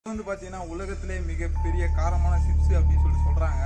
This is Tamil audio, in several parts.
வந்து பாத்தீங்கன்னா உலகத்திலே மிகப்பெரிய காரமான சிப்ஸ் அப்படின்னு சொல்றாங்க.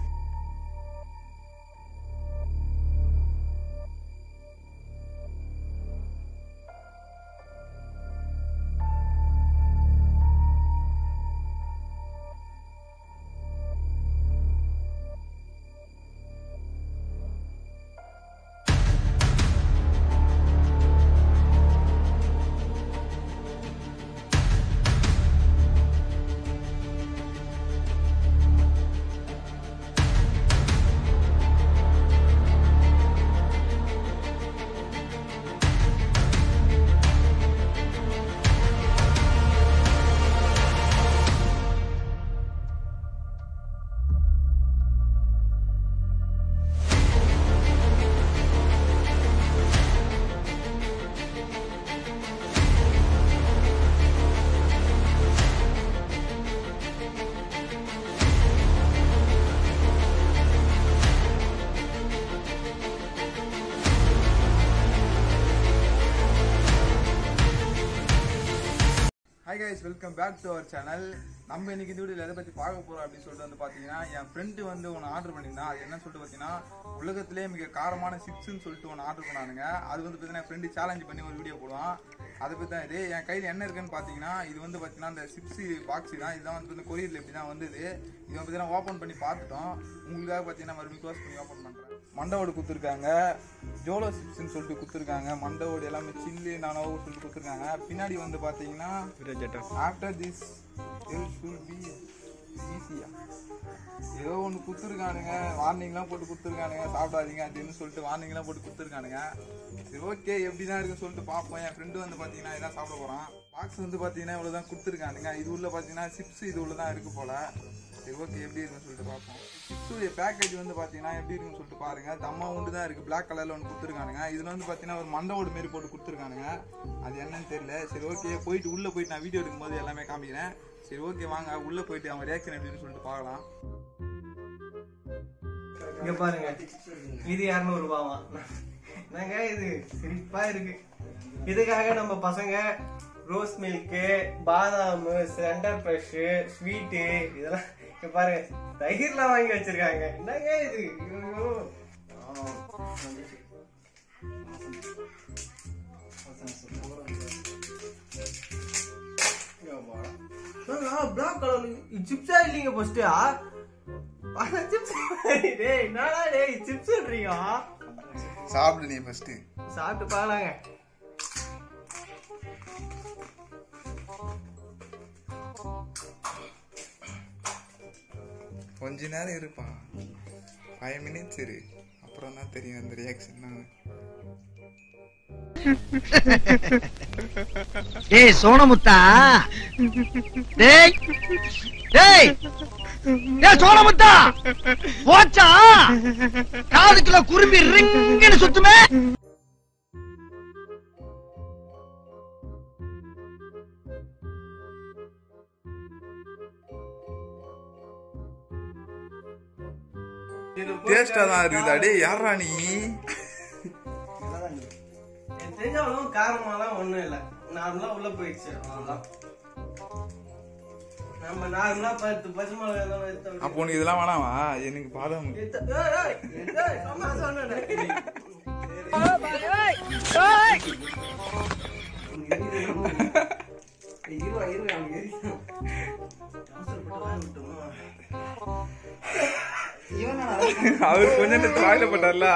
Hi guys, welcome back to our channel. நம்ம இன்னைக்கு இந்த வீடியோல எதை பத்தி பார்க்க போறோம் அப்படின்னு சொல்லிட்டு வந்து பாத்தீங்கன்னா என் ஃப்ரெண்ட் வந்து ஒன்னு ஆர்டர் பண்ணியிருந்தான். அது என்ன சொல்லிட்டு பாத்தீங்கன்னா உலகத்திலே மிக காரமான சிப்ஸ்னு சொல்லிட்டு ஒன்னு ஆர்டர் பண்ணானுங்க. அது வந்து பாத்தீங்கன்னா என் ஃப்ரெண்ட் சேலஞ்ச் பண்ணி ஒரு வீடியோ போடுவான். அதை பத்தி தான் இது. என் கையில் என்ன இருக்குன்னு பாத்தீங்கன்னா இது வந்து பாத்தீங்கன்னா இந்த சிப்ஸ் பாக்ஸ் தான். இதுதான் வந்து கொரியர்ல இப்படி தான் வந்தது. இது வந்து ஓப்பன் பண்ணி பார்த்துட்டோம். உங்களுக்காக பாத்தீங்கன்னா மறுபடியும் க்ளோஸ் பண்ணி ஓப்பன் பண்றேன். மண்டவோடு குத்துருக்காங்க, ஜோலோ சிப்ஸ்ன்னு சொல்லிட்டு குத்துருக்காங்க. மண்டவோடு எல்லாமே சில்லு நானோ சொல்லிட்டு குத்துருக்காங்க. பின்னாடி வந்து பாத்தீங்கன்னா ஆஃப்டர் திஸ் ஈஸியா ஏதோ ஒன்று குத்துருக்கானுங்க. வார்னிங்லாம் போட்டு குத்துருக்கானுங்க, சாப்பிடாதீங்க அப்படின்னு சொல்லிட்டு வார்னிங்லாம் போட்டு குத்துருக்கானுங்க. சரி ஓகே எப்படிதான் இருக்குன்னு சொல்லிட்டு பார்ப்போம். என் ஃப்ரெண்டு வந்து பார்த்தீங்கன்னா இதான் சாப்பிட போகிறான். பாக்ஸ் வந்து பார்த்தீங்கன்னா இவ்வளோ தான் கொடுத்துருக்கானுங்க. இது உள்ள பார்த்தீங்கன்னா சிப்ஸ் இது உள்ள தான் இருக்கு போல. சரி ஓகே எப்படி இருக்குன்னு சொல்லிட்டு பார்ப்போம். சிப்ஸுடைய பேக்கேஜ் வந்து பார்த்தீங்கன்னா எப்படி இருக்குன்னு சொல்லிட்டு பாருங்க. தம்மா உண்டு தான் இருக்குது. பிளாக் கலரில் ஒன்று கொடுத்துருக்கானுங்க. இதில் வந்து பார்த்தீங்கன்னா ஒரு மண்டவோடு மாரி போட்டு கொடுத்துருக்கானுங்க. அது என்னன்னு தெரியல. சரி ஓகே போயிட்டு உள்ளே போயிட்டு நான் வீடியோ எடுக்கும்போது எல்லாமே காமிக்கிறேன். சரி ஓகே வாங்க உள்ளே போயிட்டு அவங்க ரியாக்ஷன் எப்படின்னு சொல்லிட்டு பார்க்கலாம். இங்க பாருங்க, இது 200 ரூபாவா? நாங்க இது சிரிப்பா இருக்கு. இதுக்காக நம்ம பசங்க ரோஸ் மில்க், பாதாம், சென்டர் ஃப்ரெஷ், ஸ்வீட்டு இதெல்லாம் இங்க பாருங்க தயிர்லாம் வாங்கி வச்சிருக்காங்க. என்னங்க இது? பிளாக் கலர் சிப்ஸா இல்லைங்க ஃபர்ஸ்ட் சாப்பிடு நீ ஃபர்ஸ்ட். சாப்பிட்டு பாக்கலாங்க. கொஞ்ச நேரம் இருப்பா, 5 minutes இரு, அப்புறம் தான் தெரியும் அந்த ரியாக்ஷன். டேய் சோனமுத்தா, டேய் டேய் டேய் சோனமுத்தா, போச்சா காதுக்குள்ள குரும்பி ரிங்குன்னு சுத்துமே. டேஸ்டா தான் இருக்குதா? டேய் யாரா நீ? தெரிஞ்சாலும் காரமாலாம் ஒண்ணும் இல்ல, நார்மலா உள்ள போயிடுச்சு. நம்ம நார்மலா 10 பச்சை மிளகாய். அப்போ உனக்கு இதெல்லாம் வேணாமா? எனக்கு பாதாம் அவரு கொஞ்சம் வாயில போட்டார்ல.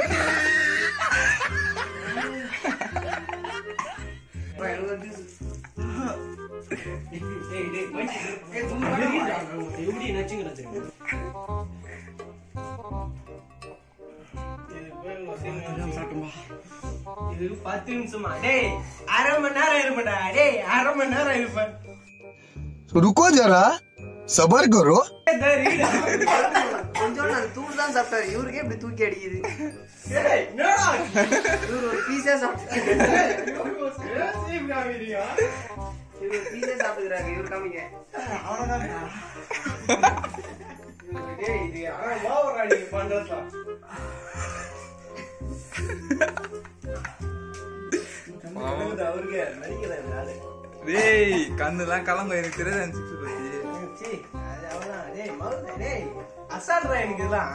இது 10 நிமிஷமா? டேய் அரை மணி நேரம் இருப்படா. டேய் அரை மணி நேரம் இருப்பேன். रुको जरा सबर करो. கொஞ்சம் நான் தூள் தான் சாப்பிட்டாரு. இவருக்கே இப்படி தூக்கி அடிக்குது. இவரு ஒரு பீஸே சாப்பிட்டுக்கிறாங்க. இவரு காமிங்க. அவருக்கு நடிக்கிறாரு. டேய் கண்ணுலாம் கலங்க எனக்கு தெரியாது அந்த சிப்ஸ் பத்தி. சீ, அது அவ்வளவுதான். டேய் மவுத் டேய் அசால்ட்ரா எனக்கு இதெல்லாம்.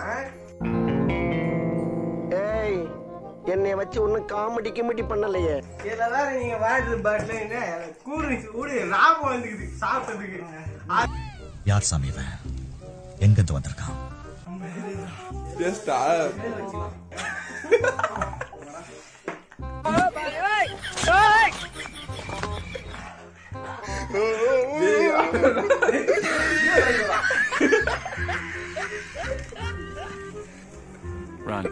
ஏய் என்னைய வச்சு ஒன்னும் காமெடி கிமெடி பண்ணலையே. இதுல வேற நீங்க வாட்டர் பாட்டில் என்ன கூல்ட்ரிங்க்ஸ் ஊடு லாபம் வந்துக்குது சாப்பிட்டதுக்கு. யார் சாமி இவன்? எங்கிருந்து வந்திருக்கான்? டேஸ்டா Run.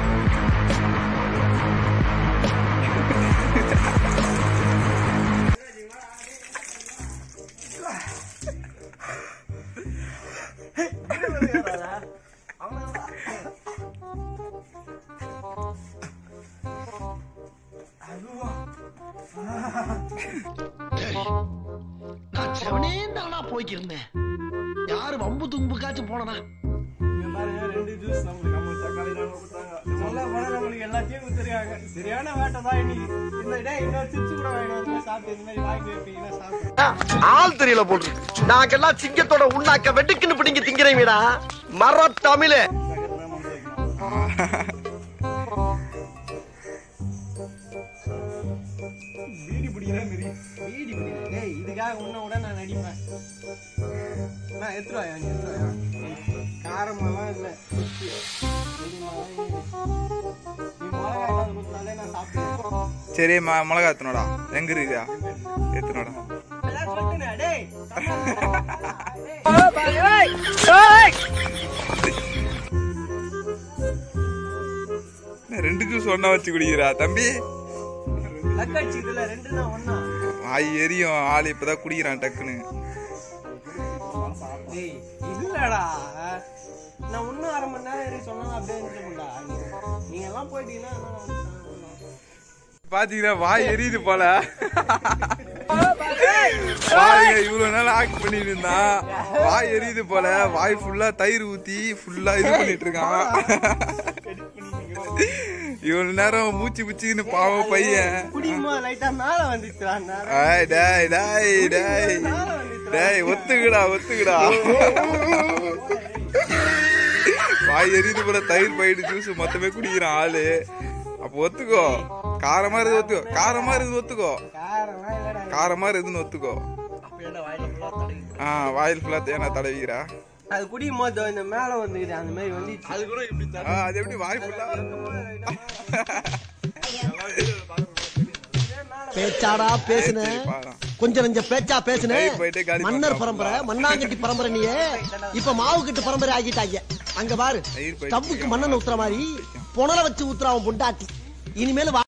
நான் செவனே தானா போய்க்கிருந்தேன். யாரு வம்பு தும்புக்காச்சும் போனனா? இங்க பாருங்க 2 ஜூஸ் நமக்கு நம்ம தக்காளி நாங்க கொடுத்தாங்க. சொல்ல போனா நம்மளுக்கு எல்லாத்தையும் கொடுத்துருக்காங்க. சரியான வேட்டை தான் இன்னைக்கு. இந்த டேய் இன்னொரு சிப்ஸ் கூட வாங்கிட்டு வந்து சாப்பிட்டு இந்த மாதிரி வாங்கி வைப்பீங்கன்னா சாப்பிட்டு. ஆள் தெரியல போட்டு நாங்கெல்லாம் சிங்கத்தோட உண்ணாக்க வெட்டுக்குன்னு பிடிங்க திங்கிறீங்கடா. மர தமிழே. பீடி பிடிக்கிறேன் பீடி பிடிக்கிறேன். டேய் இதுக்காக உன்ன விட நான் நடிப்பேன். நான் எடுத்துருவாயா நீ எடுத்துருவாயா? காரமெல்லாம் இல்லை. நீ மிளகாய் அது கொடுத்தாலே நான் சாப்பிடுவேன். சரி மிளகா எத்தனோடா எங்க இருக்குதா எத்தனோடா எல்லாம் சொல்லிட்டேனே, டேய். ரெண்டு ஜூஸ் ஒண்ணா வச்சு குடிக்கிறா தம்பி. லக்காச்சி இதுல 2 தான் ஒண்ணா. வாய் எரியும் ஆள் இப்பதான் குடிக்கிறான் டக்குன்னு. டேய் இல்லடா. நான் இன்னும் 1/2 மணி நேரம் இரு சொன்னா அப்படியே இருந்துட்டா. நீங்க எல்லாம் போயிட்டீங்கன்னா பாத்தீங்கன்னா வாய் எரியுது போல. பாருங்க இவ்வளவு நேரம் ஆக்ட் பண்ணிட்டு இருந்தான். வாய் எரியுது போல. வாய் ஃபுல்லா தயிர் ஊத்தி ஃபுல்லா இது பண்ணிட்டு இருக்கான். இவ்வளவு நேரம் மூச்சு பிச்சுன்னு பாவம் பையன். குடிமா லைட்டா மேல வந்துட்டான். டேய் டேய் டேய் டேய் ஒத்துக்குடா ஒத்துக்குடா. வாய் எரியுது போல. தயிர் பயிடு ஜூஸ் மொத்தமே குடிக்கிறான் ஆளு. அப்ப ஒத்துக்கோ. காரமா இருக்குது ஒத்துக்கோ. காரமா இருக்குது ஒத்துக்கோ. காரமா இருக்குதுன்னு ஒத்துக்கோ. வாயில் ஃபுல்லா தேனா தடவிக்கிறா. அது குடிக்கும் போது இந்த மேல வந்துக்குது அந்த மாதிரி வந்துச்சு. அது கூட இப்படி அது எப்படி வாய் ஃபுல்லா பேச்சாடா பேசுன கொஞ்சம் நெஞ்ச பேச்சா பேசுன. மன்னர் பரம்பரை மண்ணாங்கட்டி பரம்பரை நீயே இப்ப மாவு கட்டு பரம்பரை ஆகிட்டாங்க. அங்க பாரு டப்புக்கு மண்ணெண்ண ஊத்துற மாதிரி புனல வச்சு ஊத்துறான் பொண்டாட்டி. இனிமேல்